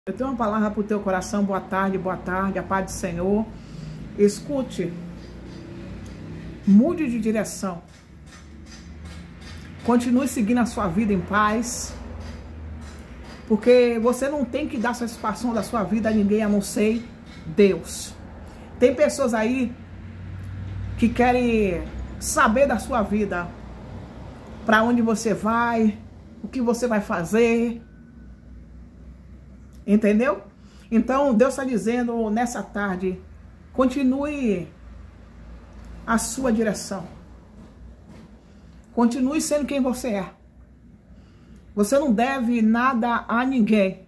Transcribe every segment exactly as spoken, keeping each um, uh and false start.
Eu tenho uma palavra para o teu coração. Boa tarde, boa tarde, a paz do Senhor. Escute, mude de direção. Continue seguindo a sua vida em paz, porque você não tem que dar satisfação da sua vida a ninguém a não ser Deus. Tem pessoas aí que querem saber da sua vida, para onde você vai, o que você vai fazer. Entendeu? Então Deus está dizendo nessa tarde: continue a sua direção. Continue sendo quem você é. Você não deve nada a ninguém.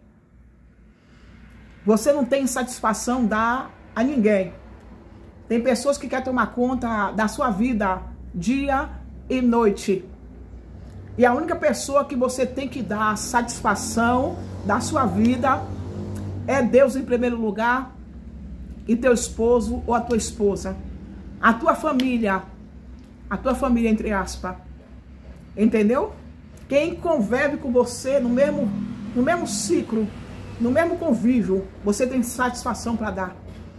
Você não tem satisfação dar a ninguém. Tem pessoas que querem tomar conta da sua vida dia e noite. E a única pessoa que você tem que dar satisfação da sua vida é Deus em primeiro lugar, e teu esposo ou a tua esposa, a tua família, a tua família entre aspas. Entendeu? Quem convive com você no mesmo, no mesmo ciclo, no mesmo convívio, você tem satisfação para dar.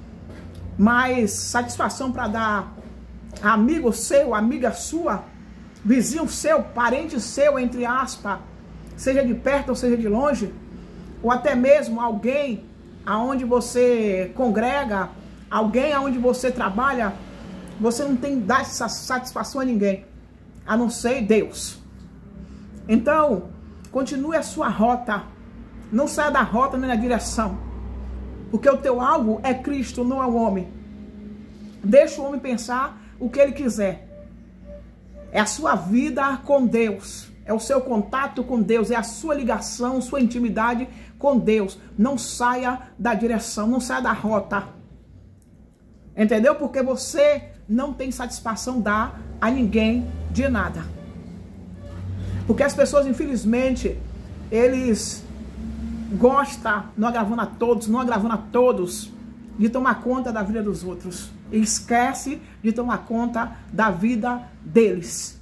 Mas satisfação para dar a amigo seu, amiga sua, vizinho seu, parente seu, entre aspas, seja de perto ou seja de longe, ou até mesmo alguém aonde você congrega, alguém aonde você trabalha, você não tem que dar essa satisfação a ninguém, a não ser Deus. Então, continue a sua rota, não saia da rota nem na direção, porque o teu alvo é Cristo, não é o homem. Deixa o homem pensar o que ele quiser. É a sua vida com Deus, é o seu contato com Deus, é a sua ligação, sua intimidade com Deus. Não saia da direção, não saia da rota. Entendeu? Porque você não tem satisfação dar a ninguém de nada. Porque as pessoas, infelizmente, eles gostam, não agravando a todos, não agravando a todos, de tomar conta da vida dos outros. E esquece de tomar conta da vida deles.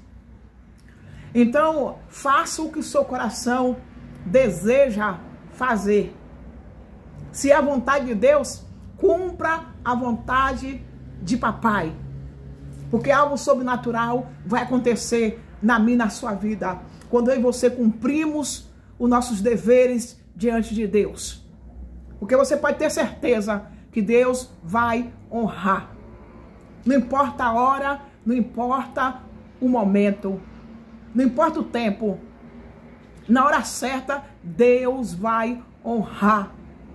Então, faça o que o seu coração deseja fazer. Se é a vontade de Deus, cumpra a vontade de papai. Porque algo sobrenatural vai acontecer na minha e na sua vida, quando eu e você cumprimos os nossos deveres diante de Deus. Porque você pode ter certeza que Deus vai honrar. Não importa a hora, não importa o momento, não importa o tempo. Na hora certa, Deus vai honrar.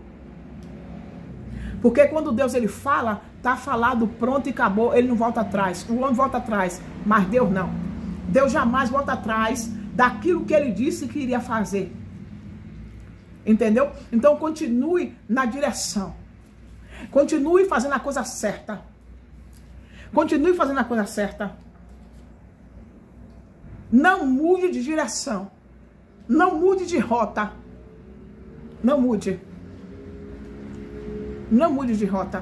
Porque quando Deus ele fala, tá falado, pronto e acabou, ele não volta atrás. O homem volta atrás, mas Deus não. Deus jamais volta atrás daquilo que ele disse que iria fazer. Entendeu? Então continue na direção. Continue fazendo a coisa certa. Continue fazendo a coisa certa. Não mude de direção. Não mude de rota. Não mude. Não mude de rota.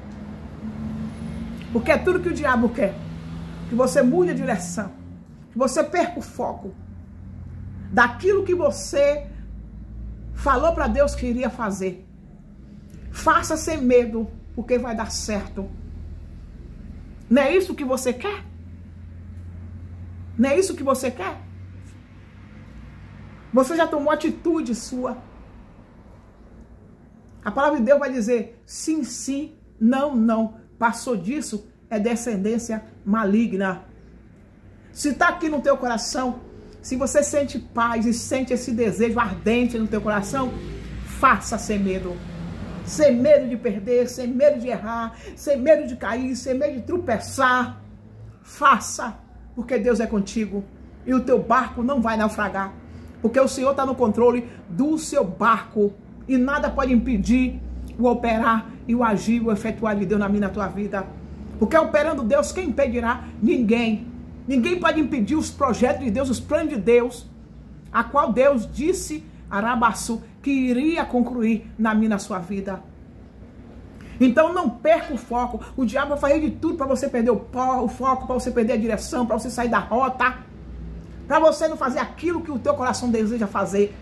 Porque é tudo que o diabo quer. Que você mude a direção. Que você perca o foco daquilo que você falou para Deus que iria fazer. Faça sem medo, porque vai dar certo. Não é isso que você quer? Não é isso que você quer? Você já tomou atitude sua. A palavra de Deus vai dizer sim, sim, não, não. Passou disso, é descendência maligna. Se está aqui no teu coração, se você sente paz e sente esse desejo ardente no teu coração, faça sem medo. Sem medo de perder, sem medo de errar, sem medo de cair, sem medo de tropeçar. Faça, porque Deus é contigo e o teu barco não vai naufragar. Porque o Senhor está no controle do seu barco e nada pode impedir o operar e o agir, o efetuar de Deus na minha e na tua vida. Porque operando Deus, quem impedirá? Ninguém. Ninguém pode impedir os projetos de Deus, os planos de Deus, a qual Deus disse, Arabaçu, que iria concluir na minha e na sua vida. Então não perca o foco. O diabo vai fazer de tudo para você perder o, o foco, para você perder a direção, para você sair da rota, para você não fazer aquilo que o teu coração deseja fazer.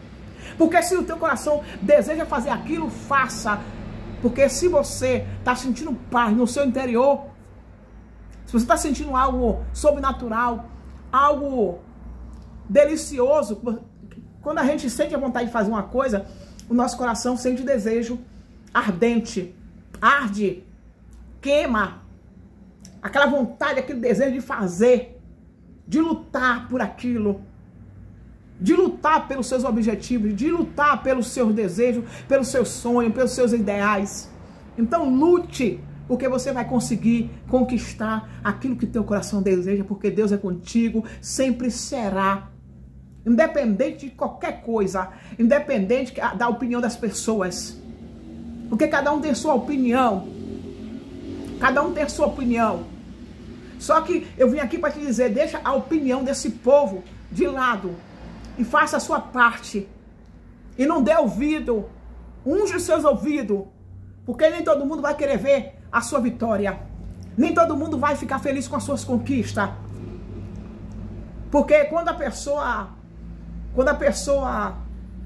Porque se o teu coração deseja fazer aquilo, faça. Porque se você está sentindo paz no seu interior, se você está sentindo algo sobrenatural, algo delicioso, quando a gente sente a vontade de fazer uma coisa, o nosso coração sente desejo ardente, arde, queima, aquela vontade, aquele desejo de fazer, de lutar por aquilo, de lutar pelos seus objetivos, de lutar pelos seus desejos, pelos seus sonhos, pelos seus ideais. Então lute, porque você vai conseguir conquistar aquilo que teu coração deseja, porque Deus é contigo, sempre será. Independente de qualquer coisa, independente da opinião das pessoas. Porque cada um tem sua opinião. Cada um tem sua opinião. Só que eu vim aqui para te dizer, deixa a opinião desse povo de lado e faça a sua parte. E não dê ouvido, unge os seus ouvidos, porque nem todo mundo vai querer ver a sua vitória. Nem todo mundo vai ficar feliz com as suas conquistas. Porque quando a pessoa, quando a pessoa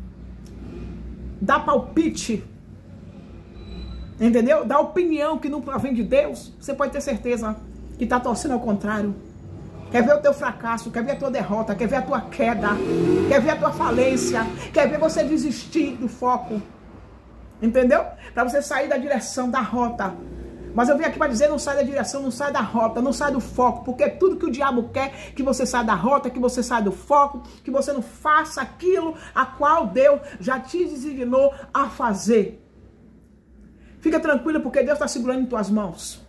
dá palpite, entendeu? Dá opinião que não provém de Deus, você pode ter certeza que está torcendo ao contrário. Quer ver o teu fracasso, quer ver a tua derrota, quer ver a tua queda, quer ver a tua falência, quer ver você desistir do foco. Entendeu? Para você sair da direção, da rota. Mas eu vim aqui para dizer, não sai da direção, não sai da rota, não sai do foco. Porque tudo que o diabo quer, que você saia da rota, que você saia do foco, que você não faça aquilo a qual Deus já te designou a fazer. Fica tranquilo, porque Deus está segurando em tuas mãos.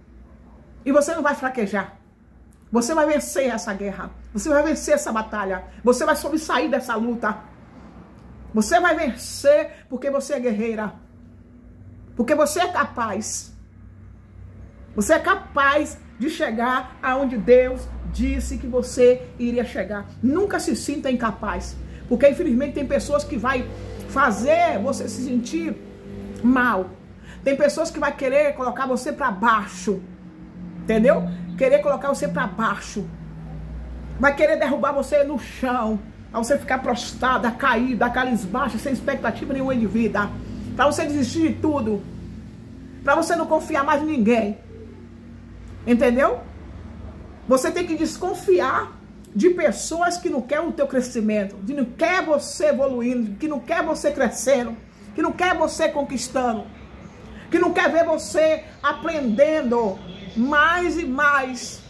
E você não vai fraquejar. Você vai vencer essa guerra. Você vai vencer essa batalha. Você vai sobressair dessa luta. Você vai vencer porque você é guerreira. Porque você é capaz. Você é capaz de chegar aonde Deus disse que você iria chegar. Nunca se sinta incapaz. Porque infelizmente tem pessoas que vai fazer você se sentir mal. Tem pessoas que vai querer colocar você para baixo. Entendeu? Querer colocar você para baixo. Vai querer derrubar você no chão. Para você ficar prostrada, caída, cabisbaixa, sem expectativa nenhuma de vida. Para você desistir de tudo. Para você não confiar mais em ninguém. Entendeu? Você tem que desconfiar de pessoas que não querem o teu crescimento. Que não quer você evoluindo. Que não quer você crescendo. Que não quer você conquistando. Que não quer ver você aprendendo mais e mais.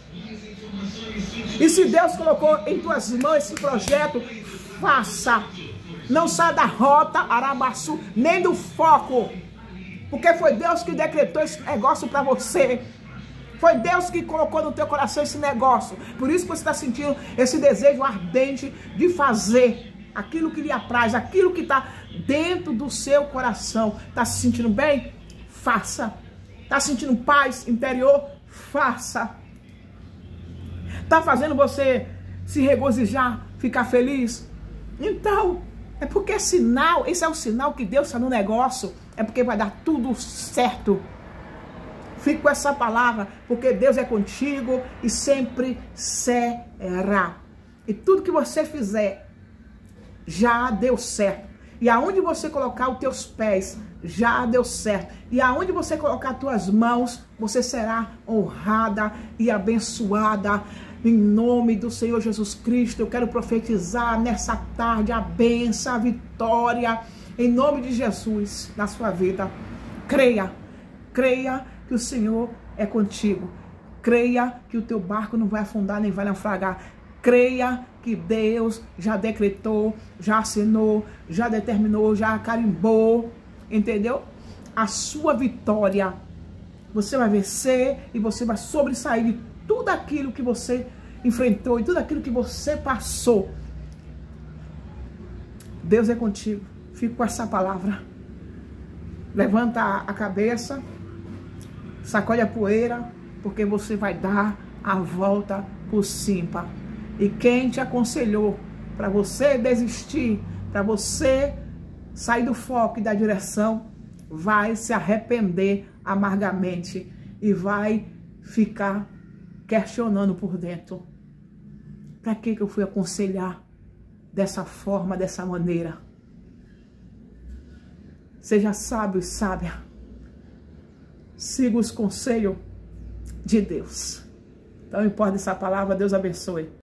E se Deus colocou em tuas mãos esse projeto, faça. Não saia da rota, arabaçu, nem do foco. Porque foi Deus que decretou esse negócio para você. Foi Deus que colocou no teu coração esse negócio. Por isso que você está sentindo esse desejo ardente de fazer aquilo que lhe apraz, aquilo que está dentro do seu coração. Está se sentindo bem? Faça. Está sentindo paz interior? Faça. Está fazendo você se regozijar, ficar feliz? Então, é porque é sinal, esse é o sinal que Deus está no negócio. É porque vai dar tudo certo. Fique com essa palavra, porque Deus é contigo e sempre será. E tudo que você fizer, já deu certo. E aonde você colocar os teus pés, já deu certo. E aonde você colocar as tuas mãos, você será honrada e abençoada. Em nome do Senhor Jesus Cristo, eu quero profetizar nessa tarde a bênção, a vitória. Em nome de Jesus, na sua vida. Creia, creia que o Senhor é contigo. Creia que o teu barco não vai afundar nem vai naufragar. Creia que Deus já decretou, já assinou, já determinou, já carimbou, entendeu? A sua vitória. Você vai vencer e você vai sobressair de tudo aquilo que você enfrentou e tudo aquilo que você passou. Deus é contigo. Fico com essa palavra. Levanta a cabeça, sacode a poeira, porque você vai dar a volta por cima. E quem te aconselhou para você desistir, para você sair do foco e da direção, vai se arrepender amargamente e vai ficar questionando por dentro. Para que que eu fui aconselhar dessa forma, dessa maneira? Seja sábio e sábia. Siga os conselhos de Deus. Então, importa essa palavra. Deus abençoe.